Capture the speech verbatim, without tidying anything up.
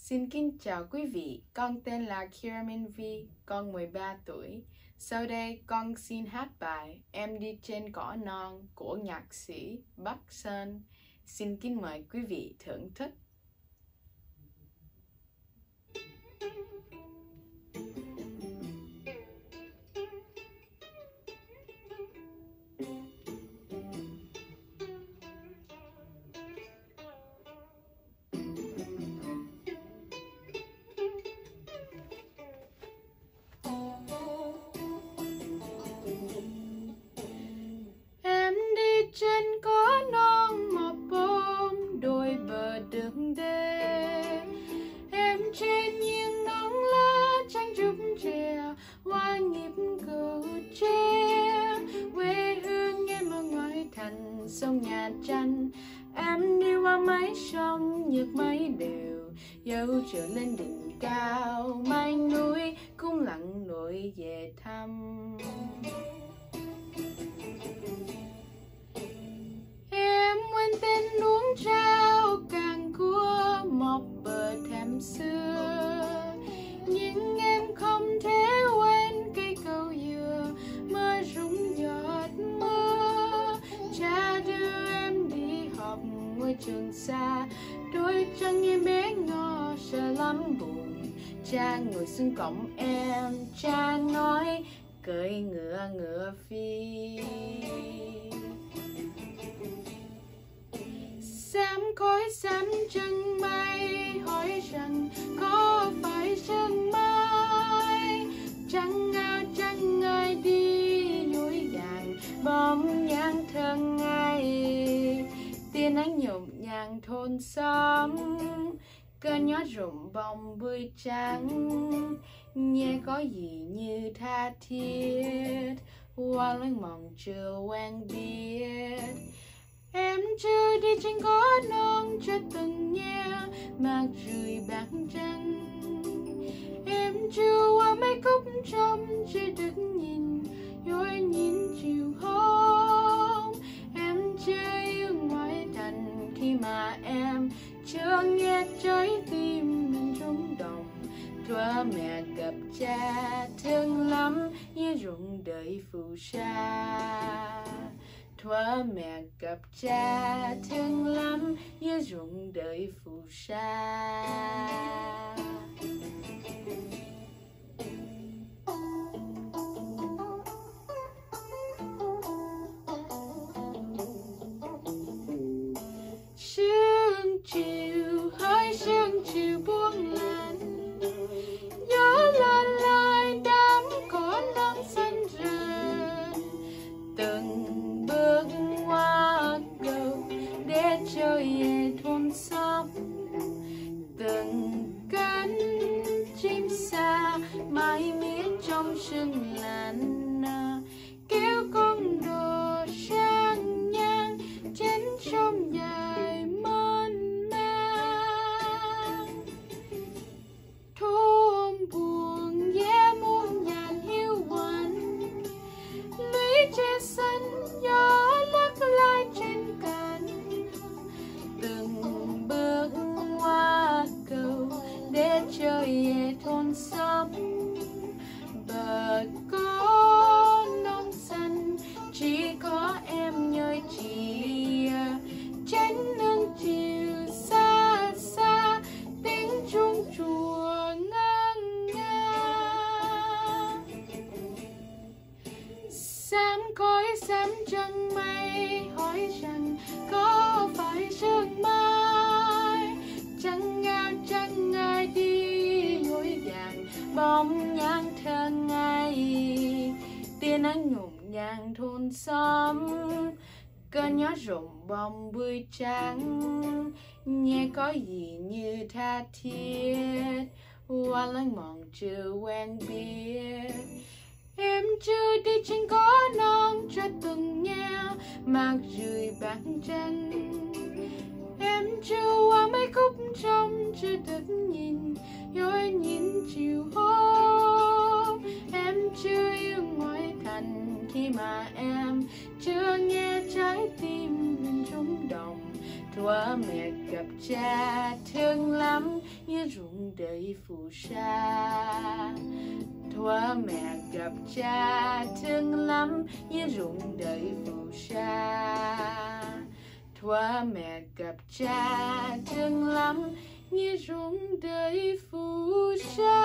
Xin kính chào quý vị, con tên là Kiramin V, con mười ba tuổi. Sau đây con xin hát bài Em đi trên cỏ non của nhạc sĩ Bắc Sơn. Xin kính mời quý vị thưởng thức. Trên có non mọc bông đôi bờ đường đê, em trên những nắng lá tranh trúc trẻ hoa nhịp cờ tre. Quê hương em ở ngoài thành sông Nhà Tranh, em đi qua mấy sông nhược mấy đều, dẫu trở lên đỉnh cao mây núi cũng lặng lội về thăm. Tên nuống trao càng cua mọc bờ thềm xưa, nhưng em không thể quên cây cầu dừa mưa rung giọt mưa. Cha đưa em đi học ngôi trường xa, đôi chân em bé ngò sợ lắm buồn. Cha ngồi xuống cổng em, cha nói cưỡi ngựa ngựa phi. Xám khói xám chân mây hỏi rằng có phải sương mai, trăng ngao trăng ai đi núi vàng bóng nhang thơ ngây. Tia nắng nhộn nhàng thôn xóm, cơn gió rụng bông bươi trắng, nghe có gì như tha thiết qua lối mòn chưa quen biết. Em chưa đi trên cỏ non chưa từng nghe mạc rượi bạc trăng, em chưa qua mấy khúc trong chưa được nhìn dối nhìn chiều hôm. Em chưa yêu ngoại thành khi mà em chưa nghe trái tim mình rung động. Thuở mẹ gặp cha thương lắm như ruộng đời phù sa, thuở mẹ gặp cha thương lắm như ruộng đời phù sa. Sương chiều hơi sương chiều buông lạnh, gió lan lại đám cỏ non xanh rền. Từng bước qua cầu để trôi về thôn xóm, từng cánh chim xa mãi miết trong sương lạnh, kéo con đồ sang nhang trên sông dài mênh mang. Thôn buồn ghé muôn nhàn hiu quạnh, lũy tre xanh gió lắc lai trên cành. Từng bước qua cầu để trở về thôn xóm, bờ có non xanh chỉ có em nhơi chị. Trên nương chiều xa xa tiếng chuông chùa ngân nga. Xám khói xám chân mây hỏi rằng có phải sương mai, trăng ngao trăng ai đi núi vàng bóng nhang thơ ngây. Tia nắng nhộn nhàng thôn xóm, cơn gió rụng bông bươi trắng, nghe có gì như tha thiết qua lối mòn chưa quen biết. Em chưa đi trên cỏ non chưa từng nghe mạc rượi bạc trăng, em chưa qua mấy khúc trong chưa được nhìn dối nhìn chiều hôm. Em chưa yêu ngoại thành khi mà em chưa nghe trái tim mình rung động. thua mẹ gặp cha thương lắm như ruộng đầy phù sa. Thua mẹ gặp cha thương lắm như ruộng đầy phù sa. Thua mẹ gặp cha thương lắm như ruộng đầy phù sa.